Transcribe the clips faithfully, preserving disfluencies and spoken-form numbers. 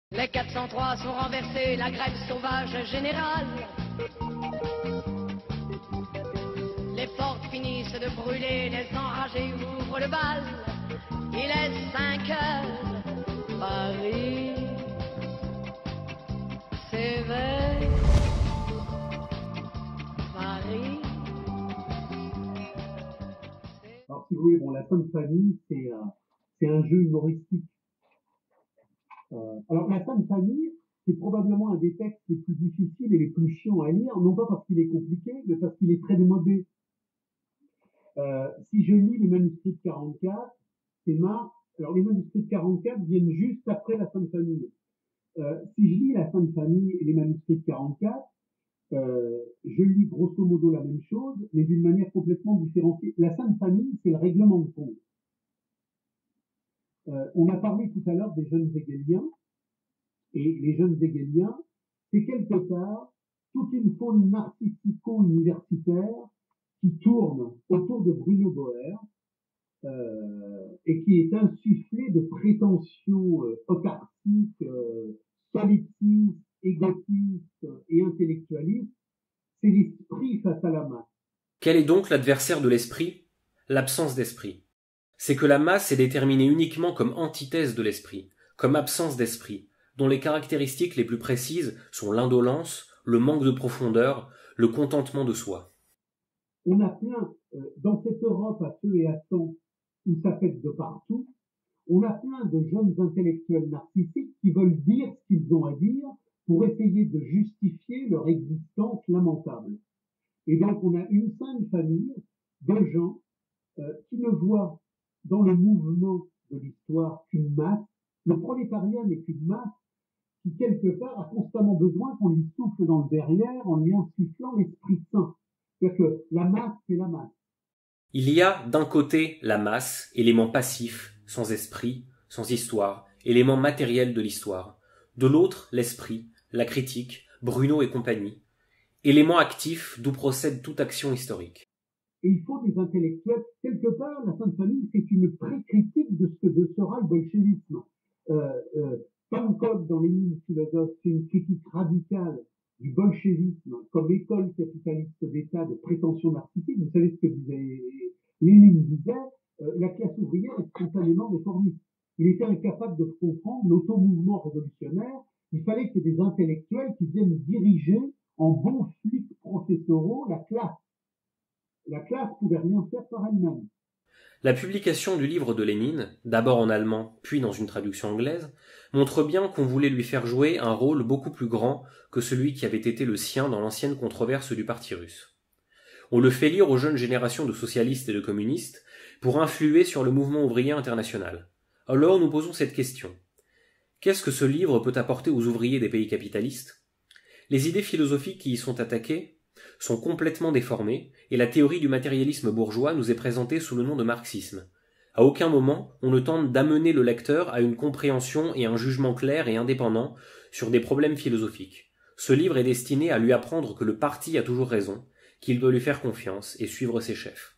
Les quatre cent trois sont renversés, la grève sauvage générale. Les portes finissent de brûler, les enragés ouvrent le bal. Il est cinq heures, Paris s'éveille. Paris. Alors si vous voulez, bon, la Sainte Famille, c'est euh, c'est un jeu humoristique. Euh, alors la Sainte Famille, c'est probablement un des textes les plus difficiles et les plus chiants à lire, non pas parce qu'il est compliqué, mais parce qu'il est très démodé. Euh, si je lis les manuscrits de quarante-quatre, c'est marrant. Alors les manuscrits de quarante-quatre viennent juste après la Sainte Famille. Euh, si je lis la Sainte Famille et les manuscrits de quarante-quatre, euh, je lis grosso modo la même chose, mais d'une manière complètement différenciée. La Sainte Famille, c'est le règlement de compte. Euh, on a parlé tout à l'heure des jeunes hegéliens, et les jeunes hegéliens, c'est quelque part toute une faune narcissico-universitaire qui tourne autour de Bruno Boer euh, et qui est insufflée de prétentions euh, autarciques, euh, solitistes, égotistes et intellectualistes. C'est l'esprit face à la masse. Quel est donc l'adversaire de l'esprit? L'absence d'esprit. C'est que la masse est déterminée uniquement comme antithèse de l'esprit, comme absence d'esprit, dont les caractéristiques les plus précises sont l'indolence, le manque de profondeur, le contentement de soi. On a plein, euh, dans cette Europe à feu et à sang, où ça pète de partout, on a plein de jeunes intellectuels narcissiques qui veulent dire ce qu'ils ont à dire pour essayer de justifier leur existence lamentable. Et donc on a une sainte famille de gens euh, qui ne voient dans le mouvement de l'histoire qu'une masse. Le prolétariat n'est qu'une masse qui, quelque part, a constamment besoin qu'on lui souffle dans le derrière en lui insufflant l'Esprit Saint. C'est-à-dire que la masse, c'est la masse. Il y a d'un côté la masse, élément passif, sans esprit, sans histoire, élément matériel de l'histoire. De l'autre, l'esprit, la critique, Bruno et compagnie, élément actif d'où procède toute action historique. Et il faut des intellectuels. Quelque part, la Sainte Famille, c'est une pré-critique de ce que sera le bolchevisme. Euh, euh, Pankov, dans Les Mille philosophes, c'est une critique radicale du bolchevisme comme école capitaliste d'État de prétention narcissique. Vous savez ce que disait Lénine disait, euh, la classe ouvrière est spontanément réformiste. Il était incapable de comprendre l'automouvement révolutionnaire. Il fallait qu'il y ait des intellectuels qui viennent diriger en bons flics professoraux la classe. La classe pouvait rien faire par elle-même. La publication du livre de Lénine, d'abord en allemand puis dans une traduction anglaise, montre bien qu'on voulait lui faire jouer un rôle beaucoup plus grand que celui qui avait été le sien dans l'ancienne controverse du parti russe. On le fait lire aux jeunes générations de socialistes et de communistes pour influer sur le mouvement ouvrier international. Alors nous posons cette question. Qu'est-ce que ce livre peut apporter aux ouvriers des pays capitalistes? Les idées philosophiques qui y sont attaquées sont complètement déformées, et la théorie du matérialisme bourgeois nous est présentée sous le nom de marxisme. À aucun moment on ne tente d'amener le lecteur à une compréhension et un jugement clair et indépendant sur des problèmes philosophiques. Ce livre est destiné à lui apprendre que le parti a toujours raison, qu'il doit lui faire confiance et suivre ses chefs.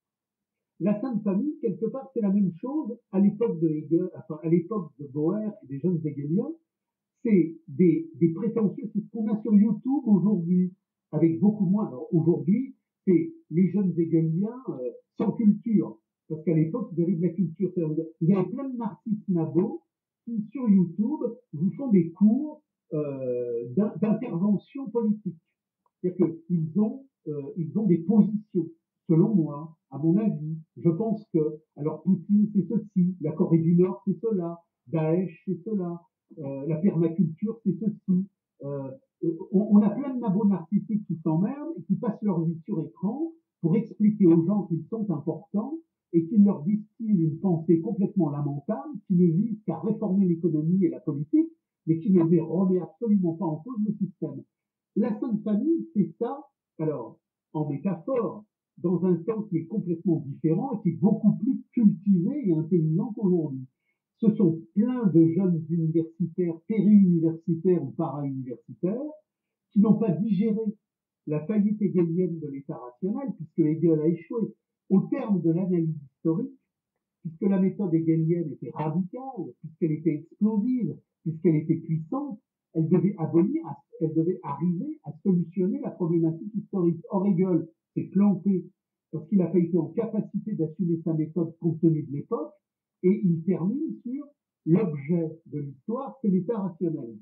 La Sainte Famille, quelque part, c'est la même chose à l'époque de Hegel, enfin, à l'époque de Boer et des jeunes hegéliens. C'est des, des prétentieux, c'est ce qu'on a sur YouTube aujourd'hui, avec beaucoup moins. Alors aujourd'hui, c'est les jeunes hegéliens euh, sans culture, parce qu'à l'époque, ils avaient de la culture. Vous avez plein de marxistes nabos qui, sur YouTube, vous font des cours euh, d'intervention politique. C'est-à-dire qu'ils ont, euh, ils ont des positions. Selon moi, à mon avis, je pense que, alors Poutine c'est ceci, la Corée du Nord c'est cela, Daesh c'est cela, euh, la permaculture c'est ceci. Euh, on, on a plein de nabos narcissiques qui s'emmerdent et qui passent leur vie sur écran pour expliquer aux gens qu'ils sont importants et qui leur distillent une pensée complètement lamentable qui ne vise qu'à réformer l'économie et la politique, mais qui ne remet absolument pas en cause le système. La Sainte Famille, c'est ça, alors, en métaphore, dans un temps qui est complètement différent et qui est beaucoup plus cultivé et intelligent qu'aujourd'hui. Ce sont plein de jeunes universitaires, péri-universitaires ou para-universitaires, qui n'ont pas digéré la faillite hegélienne de l'État rationnel, puisque Hegel a échoué. Au terme de l'analyse historique, puisque la méthode hegélienne était radicale, puisqu'elle était explosive, puisqu'elle était puissante, elle devait abolir, elle devait arriver à solutionner la problématique historique. Or, Hegel s'est planté parce qu'il n'a pas été en capacité d'assumer sa méthode compte tenu de l'époque, et il termine sur l'objet de l'histoire, c'est l'état rationnel.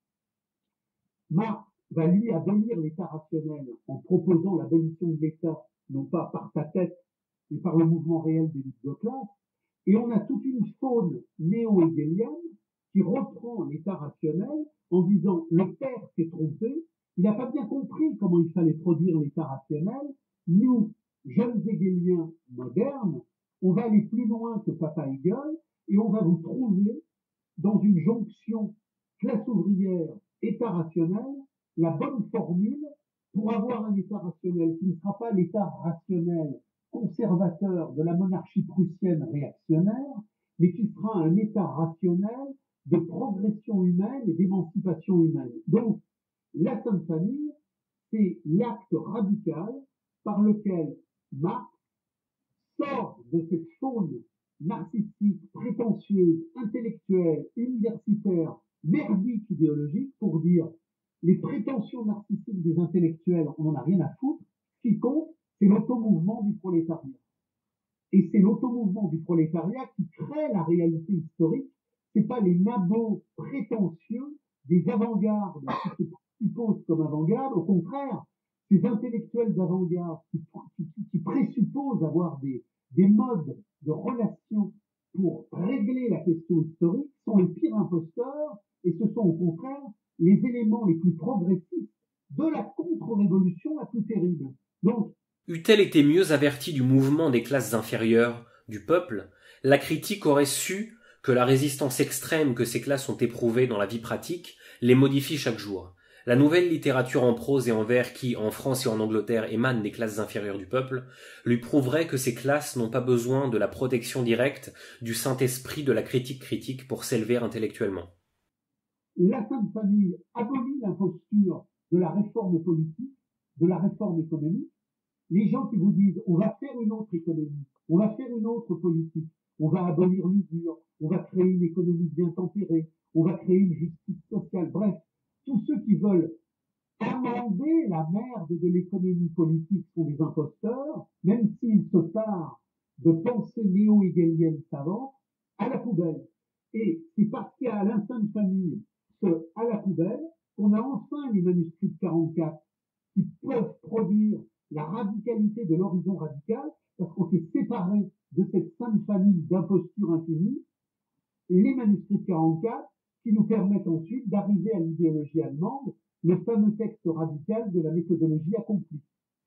Marx va lui abolir l'état rationnel en proposant l'abolition de l'état, non pas par sa tête, mais par le mouvement réel des luttes de classe, et on a toute une faune néo-hégélienne qui reprend l'état rationnel en disant le père s'est trompé, il n'a pas bien compris comment il fallait produire l'état rationnel. Nous, jeunes hégéliens modernes, on va aller plus loin que Papa Hegel et on va vous trouver dans une jonction classe ouvrière, état rationnel, la bonne formule pour avoir un état rationnel qui ne sera pas l'état rationnel conservateur de la monarchie prussienne réactionnaire, mais qui sera un état rationnel de progression humaine et d'émancipation humaine. Donc, la Sainte Famille, c'est l'acte radical par lequel Marx sort de cette faune narcissique, prétentieuse, intellectuelle, universitaire, merdique idéologique pour dire les prétentions narcissiques des intellectuels, on n'en a rien à foutre. Ce qui compte, c'est l'automouvement du prolétariat. Et c'est l'automouvement du prolétariat qui crée la réalité historique. C'est pas les nabots prétentieux des avant-gardes qui se supposent comme avant-garde. Au contraire, ces intellectuels d'avant-garde qui, qui, qui présupposent avoir des, des modes de relation pour régler la question historique sont les pires imposteurs et ce sont au contraire les éléments les plus progressistes de la contre-révolution la plus terrible. Donc, eût-elle été mieux avertie du mouvement des classes inférieures, du peuple, la critique aurait su que la résistance extrême que ces classes ont éprouvée dans la vie pratique les modifie chaque jour. La nouvelle littérature en prose et en vers qui, en France et en Angleterre, émane des classes inférieures du peuple, lui prouverait que ces classes n'ont pas besoin de la protection directe du Saint-Esprit de la critique critique pour s'élever intellectuellement. La Sainte Famille abolit l'imposture de la réforme politique, de la réforme économique. Les gens qui vous disent on va faire une autre économie, on va faire une autre politique, on va abolir l'usure, on va créer une économie bien tempérée, on va créer une justice sociale, bref, tous ceux qui veulent amender la merde de l'économie politique sont des imposteurs, même s'ils se tarent de pensée néo-hégélienne savante, à la poubelle. Et c'est parce qu'il y a à l'Sainte Famille ce à la poubelle qu'on a enfin les manuscrits de quarante-quatre qui peuvent produire la radicalité de l'horizon radical, parce qu'on s'est séparé de cette sainte famille d'imposture infinie, les manuscrits de quarante-quatre qui nous permettent ensuite d'arriver à l'idéologie allemande, le fameux texte radical de la méthodologie accomplie.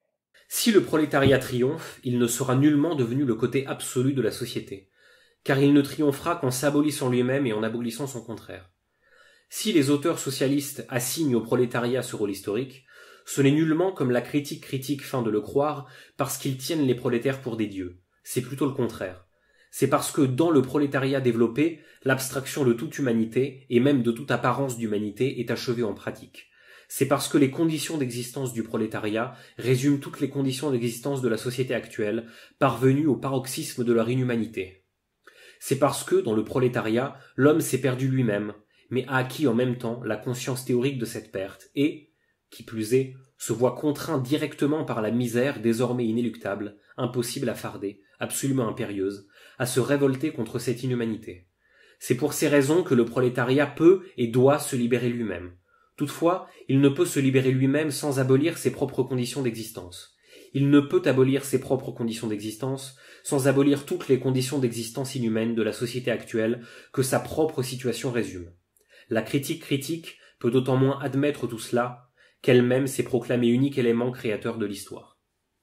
Si le prolétariat triomphe, il ne sera nullement devenu le côté absolu de la société, car il ne triomphera qu'en s'abolissant lui-même et en abolissant son contraire. Si les auteurs socialistes assignent au prolétariat ce rôle historique, ce n'est nullement comme la critique critique feint de le croire parce qu'ils tiennent les prolétaires pour des dieux. C'est plutôt le contraire. C'est parce que dans le prolétariat développé, l'abstraction de toute humanité, et même de toute apparence d'humanité, est achevée en pratique. C'est parce que les conditions d'existence du prolétariat résument toutes les conditions d'existence de la société actuelle, parvenues au paroxysme de leur inhumanité. C'est parce que, dans le prolétariat, l'homme s'est perdu lui-même, mais a acquis en même temps la conscience théorique de cette perte, et, qui plus est, se voit contraint directement par la misère désormais inéluctable, impossible à farder, absolument impérieuse, à se révolter contre cette inhumanité. C'est pour ces raisons que le prolétariat peut et doit se libérer lui-même. Toutefois, il ne peut se libérer lui-même sans abolir ses propres conditions d'existence. Il ne peut abolir ses propres conditions d'existence sans abolir toutes les conditions d'existence inhumaines de la société actuelle que sa propre situation résume. La critique critique peut d'autant moins admettre tout cela qu'elle-même s'est proclamée unique élément créateur de l'histoire.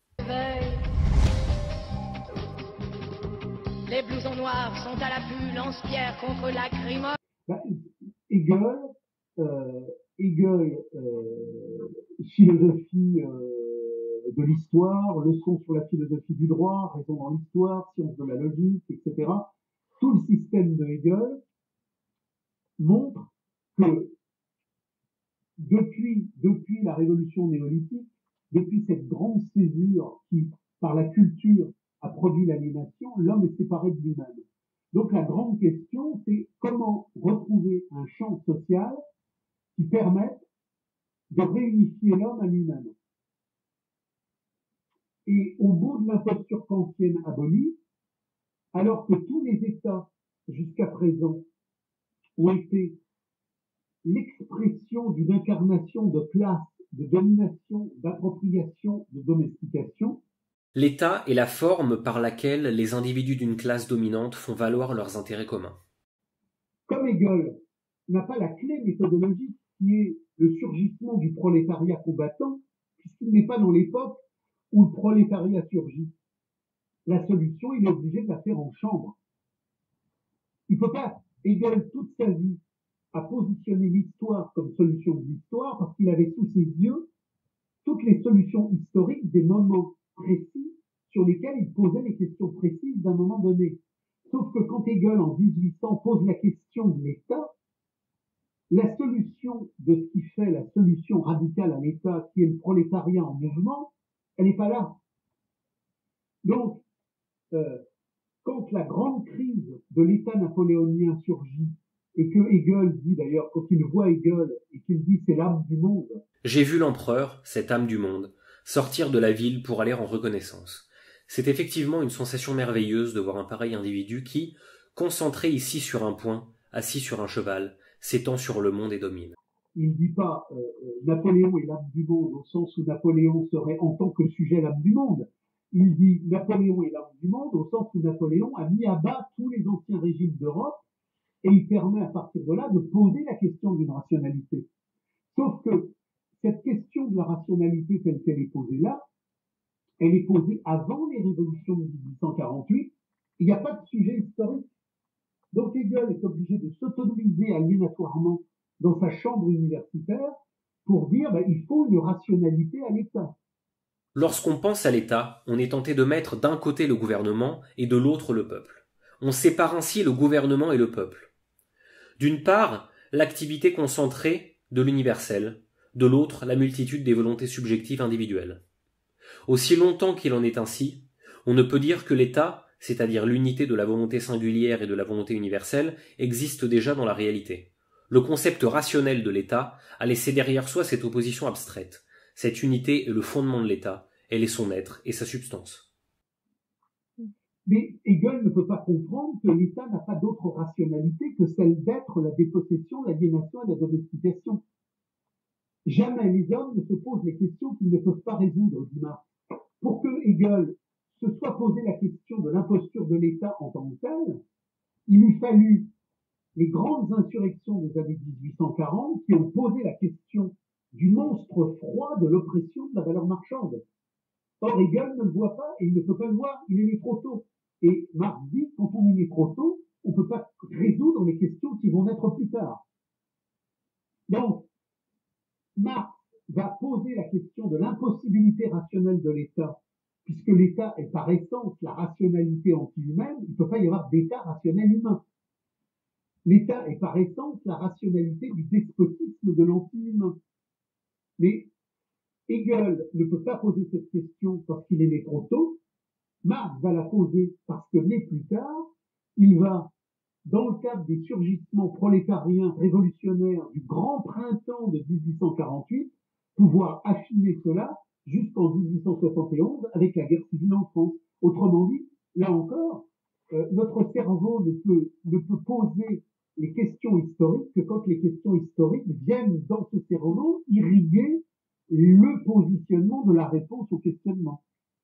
Les blousons noirs sont à l'affût, lance-pierre contre lacrymo. Bah, Hegel, euh, Hegel, euh, philosophie euh, de l'histoire, leçon sur la philosophie du droit, raison dans l'histoire, science de la logique, et cetera. Tout le système de Hegel montre que depuis, depuis la révolution néolithique, depuis cette grande césure qui, par la culture, a produit l'aliénation, l'homme est séparé de lui-même. Donc la grande question, c'est comment retrouver un champ social qui permette de réunifier l'homme à lui-même. Et au bout de l'imposture kantienne abolie, alors que tous les États jusqu'à présent ont été l'expression d'une incarnation de classe, de domination, d'appropriation, de domestication, l'État est la forme par laquelle les individus d'une classe dominante font valoir leurs intérêts communs. Comme Hegel n'a pas la clé méthodologique qui est le surgissement du prolétariat combattant, puisqu'il n'est pas dans l'époque où le prolétariat surgit, la solution, il est obligé de la faire en chambre. Il ne peut pas, Hegel, toute sa vie, a positionné l'histoire comme solution de l'histoire parce qu'il avait sous ses yeux toutes les solutions historiques des moments précis sur lesquels il posait les questions précises d'un moment donné. Sauf que quand Hegel, en dix-huit cents, pose la question de l'État, la solution de ce qui fait la solution radicale à l'État, qui est le prolétariat en mouvement, elle n'est pas là. Donc, euh, quand la grande crise de l'État napoléonien surgit, et que Hegel dit d'ailleurs, quand il voit Hegel, et qu'il dit c'est l'âme du monde. J'ai vu l'empereur, cette âme du monde, sortir de la ville pour aller en reconnaissance. C'est effectivement une sensation merveilleuse de voir un pareil individu qui, concentré ici sur un point, assis sur un cheval, s'étend sur le monde et domine. Il ne dit pas euh, Napoléon est l'âme du monde au sens où Napoléon serait en tant que sujet l'âme du monde. Il dit Napoléon est l'âme du monde au sens où Napoléon a mis à bas tous les anciens régimes d'Europe et il permet à partir de là de poser la question d'une rationalité. Sauf que cette question de la rationalité telle qu'elle est posée là, elle est posée avant les révolutions de mille huit cent quarante-huit. Il n'y a pas de sujet historique. Donc Hegel est obligé de s'autonomiser aliénatoirement dans sa chambre universitaire pour dire ben, il faut une rationalité à l'État. Lorsqu'on pense à l'État, on est tenté de mettre d'un côté le gouvernement et de l'autre le peuple. On sépare ainsi le gouvernement et le peuple. D'une part, l'activité concentrée de l'universel, de l'autre, la multitude des volontés subjectives individuelles. Aussi longtemps qu'il en est ainsi, on ne peut dire que l'État, c'est-à-dire l'unité de la volonté singulière et de la volonté universelle, existe déjà dans la réalité. Le concept rationnel de l'État a laissé derrière soi cette opposition abstraite. Cette unité est le fondement de l'État, elle est son être et sa substance. Mais Hegel ne peut pas comprendre que l'État n'a pas d'autre rationalité que celle d'être la dépossession, l'aliénation et la domestication. Jamais les hommes ne se posent les questions qu'ils ne peuvent pas résoudre, dit Marx. Pour que Hegel se soit posé la question de l'imposture de l'État en tant que telle, il eût fallu les grandes insurrections des années dix-huit cent quarante qui ont posé la question du monstre froid de l'oppression de la valeur marchande. Or, Hegel ne le voit pas et il ne peut pas le voir, il est né trop tôt. Et Marx dit, quand on est né trop tôt, on ne peut pas résoudre les questions qui vont naître plus tard. Donc, Marx va poser la question de l'impossibilité rationnelle de l'État, puisque l'État est par essence la rationalité anti-humaine, il ne peut pas y avoir d'État rationnel humain. L'État est par essence la rationalité du despotisme de l'anti-humain. Mais Hegel ne peut pas poser cette question parce qu'il est né trop tôt. Marx va la poser parce que né plus tard, il va, dans le cadre des surgissements prolétariens révolutionnaires du grand printemps de dix-huit cent quarante-huit, pouvoir affiner cela jusqu'en dix-huit cent soixante et onze avec la guerre civile en France. Autrement dit, là encore, euh, notre cerveau ne peut, ne peut poser les questions historiques que quand les questions historiques viennent dans ce cerveau irriguer le positionnement de la réponse au questionnement.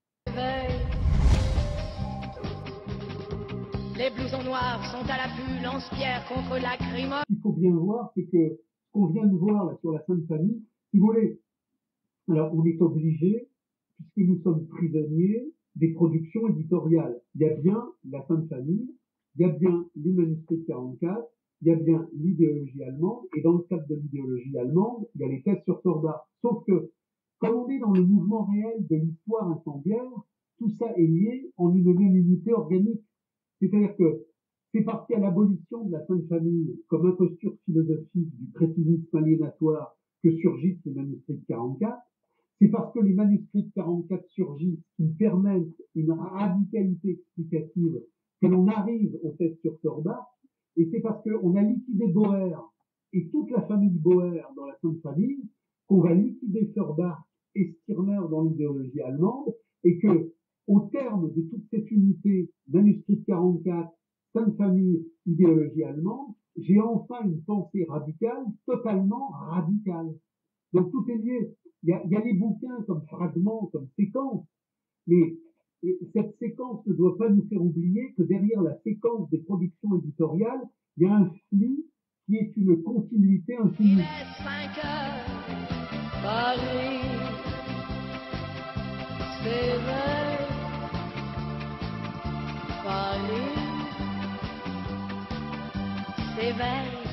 Les blousons noirs sont à l'affût, lance-pierre contre lacrymogène. Ce qu'il faut bien voir, c'est que ce qu'on vient de voir là sur la Sainte Famille, si vous voulez, alors on est obligé, puisque nous sommes prisonniers des productions éditoriales. Il y a bien la Sainte Famille, il y a bien les manuscrits de quarante-quatre, il y a bien l'idéologie allemande, et dans le cadre de l'idéologie allemande, il y a les thèses sur Torda. Sauf que, comme on est dans le mouvement réel de l'histoire incendiaire, tout ça est lié en une même unité organique. C'est-à-dire que c'est parce qu'à l'abolition de la Sainte Famille, comme imposture philosophique du crétinisme aliénatoire, que surgissent les manuscrits de quarante-quatre. C'est parce que les manuscrits de quarante-quatre surgissent, qu'ils permettent une radicalité explicative, que l'on arrive au test sur Forbach, et c'est parce qu'on a liquidé Bauer et toute la famille Bauer dans la Sainte Famille qu'on va liquider Forbach et Stirner dans l'idéologie allemande, et que, au terme de toute cette unité, manuscrit quarante-quatre, Sainte Famille, idéologie allemande, j'ai enfin une pensée radicale, totalement radicale. Donc tout est lié. Il y a, il y a les bouquins comme fragments, comme séquences, mais cette séquence ne doit pas nous faire oublier que derrière la séquence des productions éditoriales, il y a un flux qui est une continuité infinie. Il est cinq heures, Paris s'éveille, Paris s'éveille.